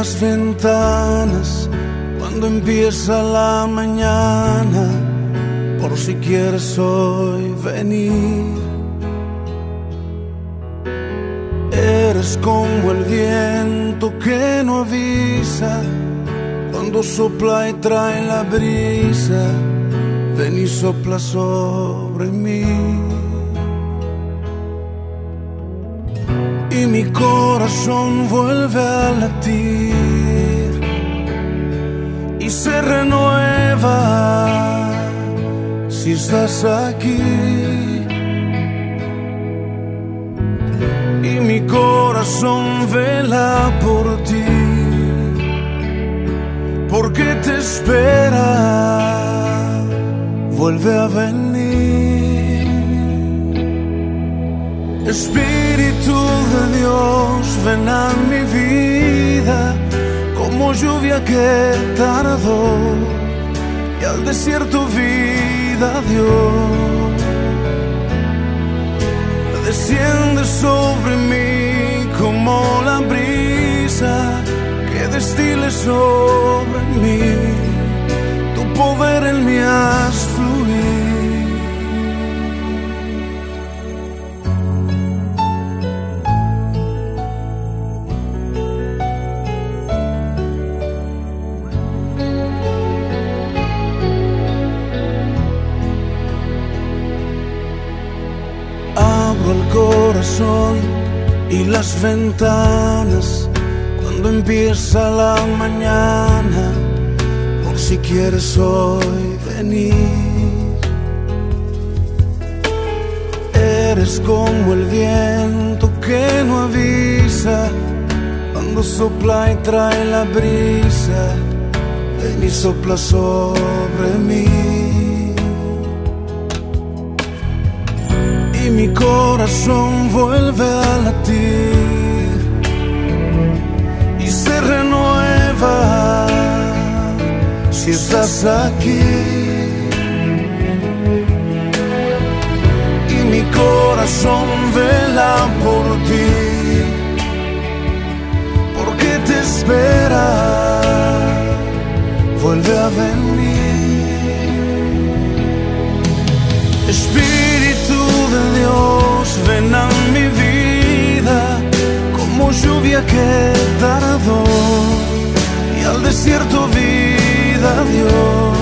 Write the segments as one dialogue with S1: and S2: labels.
S1: las ventanas cuando empieza la mañana, por si quieres hoy venir. Eres como el viento que no avisa, cuando sopla y trae la brisa, ven y sopla sobre mí. Y mi corazón vuelve a latir y se renueva si estás aquí. Y mi corazón vela por ti, porque te espera, vuelve a venir. Espíritu de Dios, ven a mi vida, como lluvia que tardó y al desierto vida dio. Desciende sobre mí como la brisa que destile sobre mí, tu poder en mí haz fluir. Abro el corazón y las ventanas cuando empieza la mañana, por si quieres hoy venir. Eres como el viento que no avisa, cuando sopla y trae la brisa, ven y sopla sobre mí. Y mi corazón vuelve a latir y se renueva si estás aquí. Y mi corazón vela por ti, porque te espera, vuelve a venir. Espíritu de Dios, ven a mi vida, como lluvia que tardó y al desierto vida dio.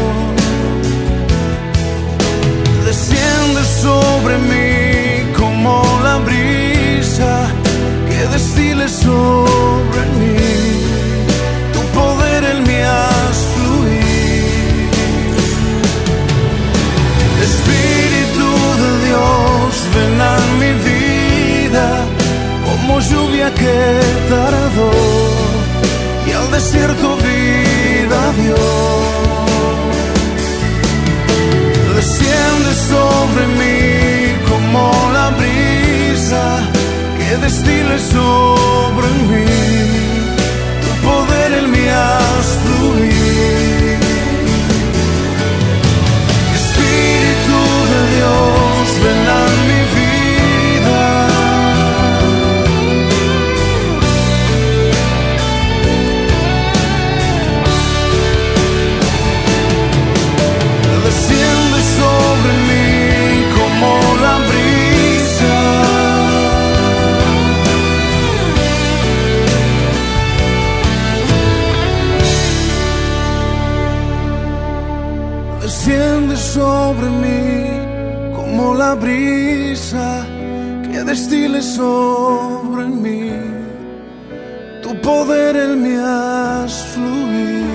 S1: Desciende sobre mí como la brisa que destile sobre mí, tu poder en mí haz fluir. Espíritu de Dios, ven a mi vida, como lluvia que tardó y al desierto vida dio. Desciende sobre mí como la brisa que destile sobre mí, tu poder en mí haz fluir. Espíritu de Dios, ven a mi vida, desciende sobre mí como la brisa. Desciende sobre mí como la brisa que destile sobre mí, tu poder en mí haz fluir.